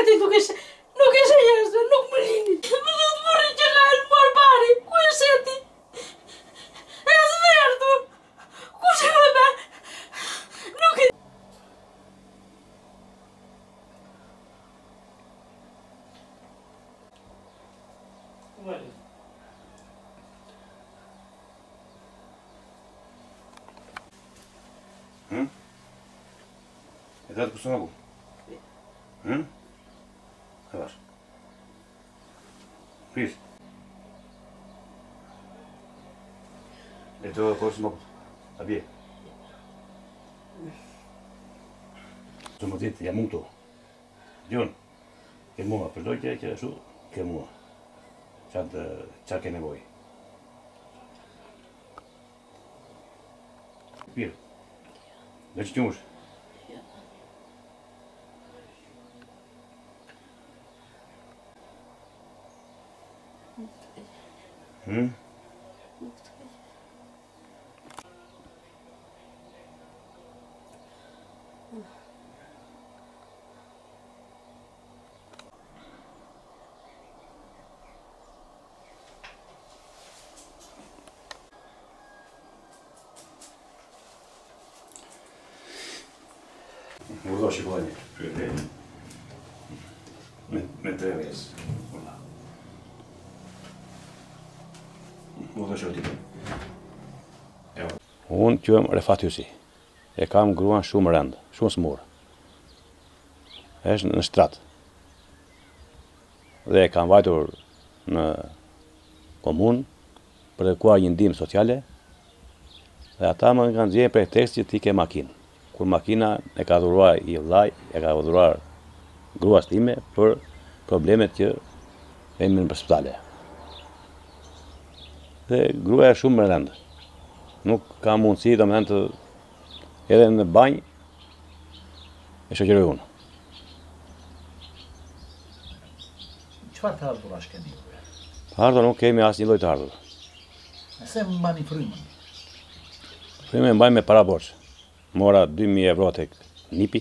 sheti nuk ishe jeshtë, nuk më lini. Më do të burri që ka e mor bari, ku e sheti? E zvertu, ku shë dhe be? Nuk e... E datë kusë në bu? E vash. Pris. E të kërës më bu? A bje? Që më ditë, jam unë këto. Gjonë, ke mua, përdoj që shu, ke mua. Qa ke nevoj. Pirë. Dhe që qëmush? Më do shikoj një pyetje. Me 3 vezë. Më do shikoj. Unë quhem Refat Hysi. E kam gruan shumë rëndë, shumë smurë. Është në shtrat. Dhe e kam vajtur në komunë për të kuar një ndihmë sociale. Dhe ata më kanë zgjedhur pretekst që ti ke makinë. Kur makina e ka dhuruar i vllai, e ka dhuruar gruas time për problemet që kemi në spitale. Dhe gruaja është shumë e rëndë. Nuk ka mundësi domethënë të edhe në banjë e shoqëroj unë. Çfarë të ardhurash keni juve? Të ardhur nuk kemi asnjë lloj të ardhur. Nëse më mbani frymën? Frymën e mbaj me para borxh. Mora 2.000 euro tek nipi.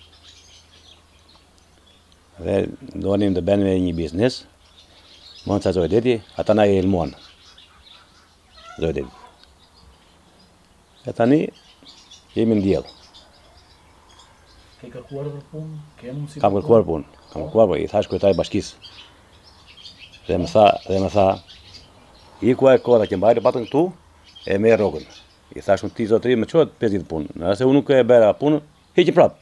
Dhe donim të bënim një biznes. Mund të zojeti, ata na e ilmuan. Zojeti. E tani jemi në diell. Ke kërkuar për punë? Ke mundësi? Kam kërkuar punë. Kam kërkuar, po i thash kryetari i bashkisë. Dhe më tha, iku e koda që mbajtë patën këtu, e merr rrogën. I thash unë ti zotëri më çohet 5 ditë punë. Nëse unë nuk e bëra punën, heqi prapë.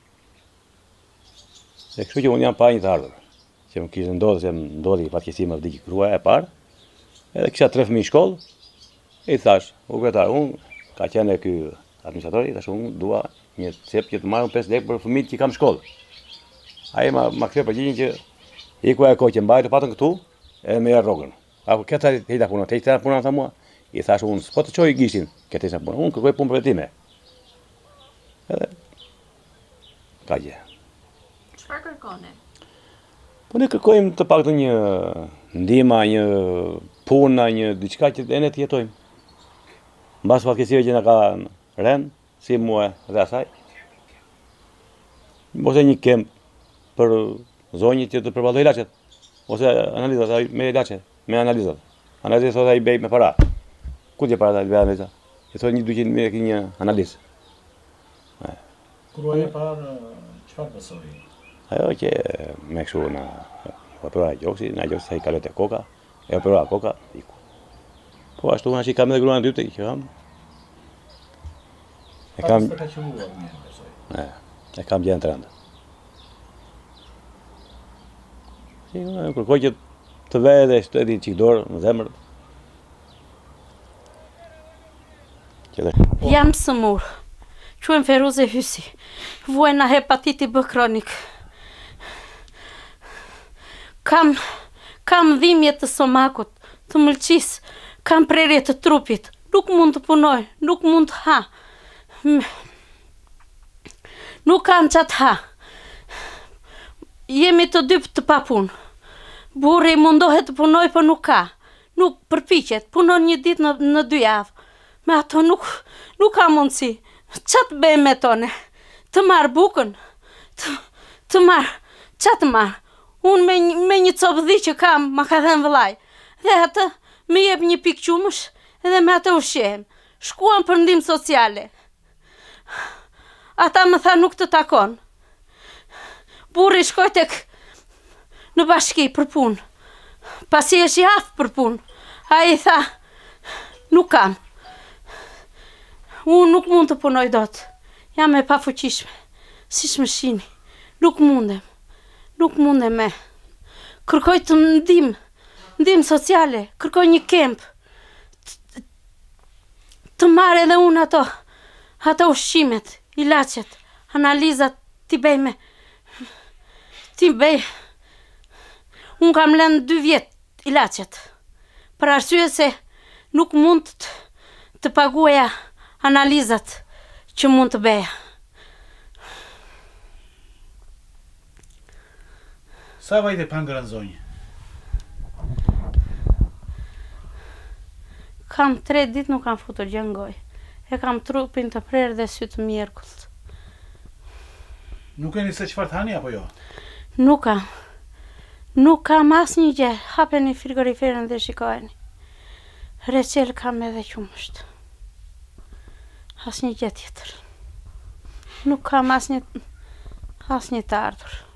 Dhe kështu që unë jam pa një të ardhur. Që më kishte ndodhur, se më ndodhi fatkeqësi më vdiq gruaja e parë. Edhe kisha 3 fëmijë në shkollë. I thash, u kryetar, unë ka qenë ky administratori, thash unë dua një cep që të marrën 5 lekë për fëmijët që kam në shkollë. Ai ma kthye përgjigjen që iku e kohë që mbajtë patën këtu, e merr rrogën. Apo këta heita punë, te puna tha mua. I thash unë, s'po të çoj gishtin, këtë sa punë. Unë kërkoj punë për time. Edhe ka gjë. Çfarë kërkoni? Po ne kërkojmë të paktën një ndihmë, një punë, një diçka që ne të jetojmë. Mbas fatkeqësive që na ka rënë, si mua dhe asaj. Ose një kemp për zonjë që të përballoj ilaçet. Ose analizat me ilaçe, me analizat. Analizat thotë ai bëj me para. Ku ti para ta bëj analiza? E thotë 200.000 e një analizë. Gruaja e parë çfarë besoi? Ajo që me kështu na opera gjoksi, na gjoksi ai kalot e koka, e opera koka, iku. Po ashtu unë kam edhe gruan e dytë që kam. E kam Ka qelluar mirë besoj. e kam gjën të rëndë. Si, unë kërkoj që të vë edhe shteti çik dorë në zemër. Jam smur. Quhem Feruze Hysi. Vuajna hepatiti B kronik. Kam dhimbje të stomakut, të mëlçisë, kam prerje të trupit. Nuk mund të punoj, nuk mund të ha. Nuk kam çat ha. Jemi të dy të pa punë. Burri mundohet të punoj, po nuk ka. Nuk përpiqet, punon një ditë në 2 javë. Me ato nuk ka mundësi. Qa të bëjmë me tone? Të marë bukën, qa të marë? Unë me një copë dhi që kam, ma ka dhenë vëllaj. Dhe atë me jep një pikë qumësh edhe me atë ushqehem. Shkuam për ndihmë sociale. Ata më tha nuk të takon. Burri shkoj tek në bashki për punë. Pasi është i aftë për punë. A i tha, nuk kam. Unë nuk mund të punoj dot. Jam e pafuqishme. Si shmë shini. Nuk mundem. Nuk mundem me. Kërkoj të ndihmë sociale. Kërkoj një kemp. Të marrë edhe unë ato ushqimet, ilacet, analizat t'i bëj me. T'i bëj. Unë kam lënë 2 vjet ilacet. Për arsye se nuk mund të paguaja analizat që mund të bëja. Sa vajte pangërën zonjë? Kam 3 ditë nuk kam futur gjë në gojë. E kam trupin të prerë dhe sytë mjerkullt. Nuk e një se qëfar të hani apo jo? Nuk kam. Nuk kam asë një gjë. Hapeni frigoriferën dhe shikojeni. Recel kam edhe qumësht. Asë një gjë tjetër. Nuk kam asë një të ardhur.